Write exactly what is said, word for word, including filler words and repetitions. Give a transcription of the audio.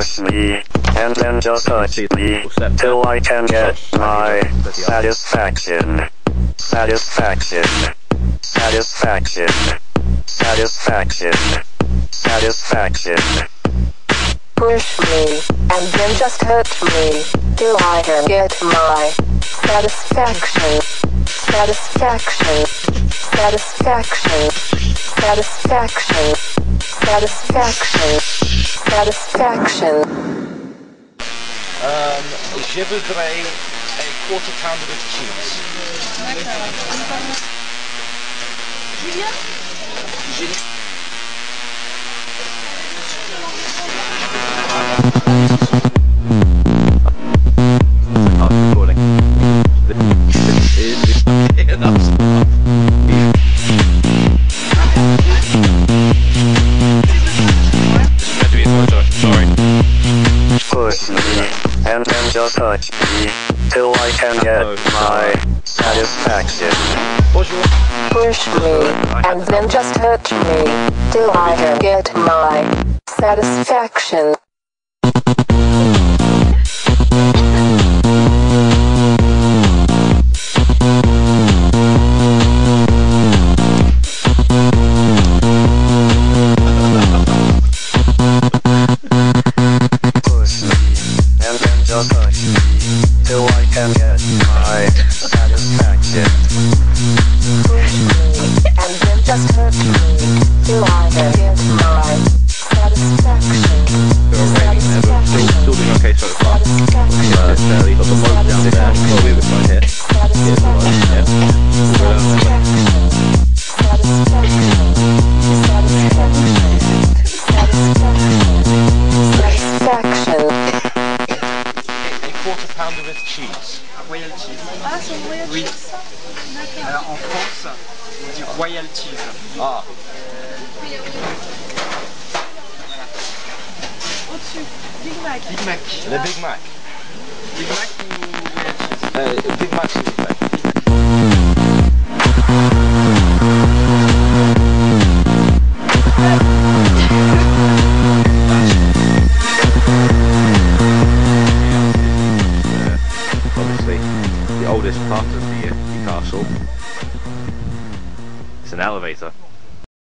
Push me, and then just touch me, till I can get my satisfaction. Satisfaction. Satisfaction. Satisfaction. Satisfaction. Push me, and then just hurt me, till I can get my satisfaction. Satisfaction. Satisfaction. Satisfaction. Satisfaction. Satisfaction. Um, je voudrais a quarter pounder with cheese. D'accord. Julien? Julien? I'm recording. Yeah, that's sorry. Push me, and then just touch me, till I can get my satisfaction. Bonjour. Push me, and then just hurt me, till I can get my satisfaction. Touch me, till I can get my satisfaction. Push me, and then just hurt me, till I can get my satisfaction. Still, still doing okay so far. Uh, fairly. Got the load down there. Well, we were right here. Here's the load, yeah. Satisfaction. Quarter pounder with cheese. Royal cheese. Ah, c'est une royal Oui. cheese, ça? D'accord. Alors, en France, on dit royal cheese. Ah. Au-dessus. Big Mac. Big Mac. Le Big Mac. Big Mac ou royal cheese? Uh, Big Mac is